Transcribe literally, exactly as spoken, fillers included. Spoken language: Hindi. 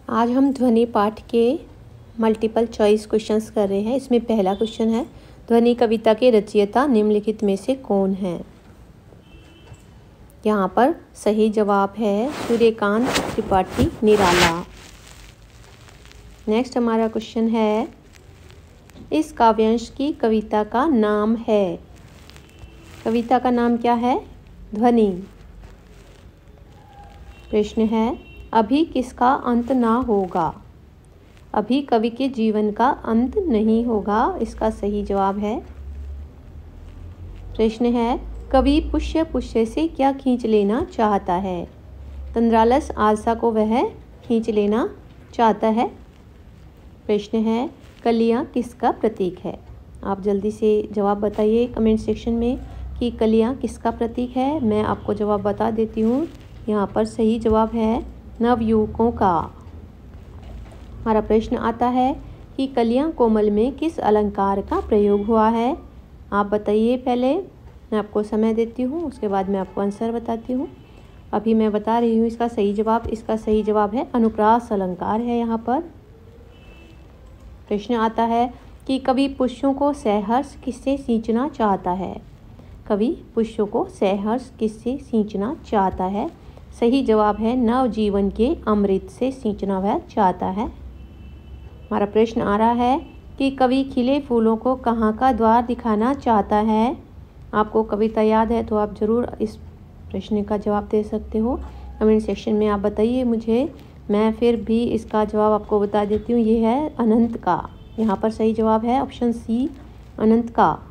आज हम ध्वनि पाठ के मल्टीपल चॉइस क्वेश्चंस कर रहे हैं। इसमें पहला क्वेश्चन है, ध्वनि कविता के रचयिता निम्नलिखित में से कौन है। यहाँ पर सही जवाब है सूर्यकांत त्रिपाठी निराला। नेक्स्ट हमारा क्वेश्चन है, इस काव्यांश की कविता का नाम है। कविता का नाम क्या है? ध्वनि। प्रश्न है, अभी किसका अंत ना होगा। अभी कवि के जीवन का अंत नहीं होगा, इसका सही जवाब है। प्रश्न है, कवि पुष्य पुष्य से क्या खींच लेना चाहता है। तंद्रालस आलसा को वह खींच लेना चाहता है। प्रश्न है, कलियां किसका प्रतीक है। आप जल्दी से जवाब बताइए कमेंट सेक्शन में कि कलियां किसका प्रतीक है। मैं आपको जवाब बता देती हूँ। यहाँ पर सही जवाब है नवयुवकों का। हमारा प्रश्न आता है कि कलियां कोमल में किस अलंकार का प्रयोग हुआ है। आप बताइए। पहले मैं आपको समय देती हूँ, उसके बाद मैं आपको आंसर बताती हूँ। अभी मैं बता रही हूँ इसका सही जवाब। इसका सही जवाब है अनुप्रास अलंकार है यहाँ पर। प्रश्न आता है कि कवि पुष्पों को सहर्ष किससे सींचना चाहता है। कवि पुष्पों को सहर्ष किससे सींचना चाहता है। सही जवाब है नवजीवन के अमृत से सींचना वह चाहता है। हमारा प्रश्न आ रहा है कि कवि खिले फूलों को कहाँ का द्वार दिखाना चाहता है। आपको कविता याद है तो आप ज़रूर इस प्रश्न का जवाब दे सकते हो। कमेंट सेक्शन में आप बताइए मुझे। मैं फिर भी इसका जवाब आपको बता देती हूँ। ये है अनंत का। यहाँ पर सही जवाब है ऑप्शन सी, अनंत का।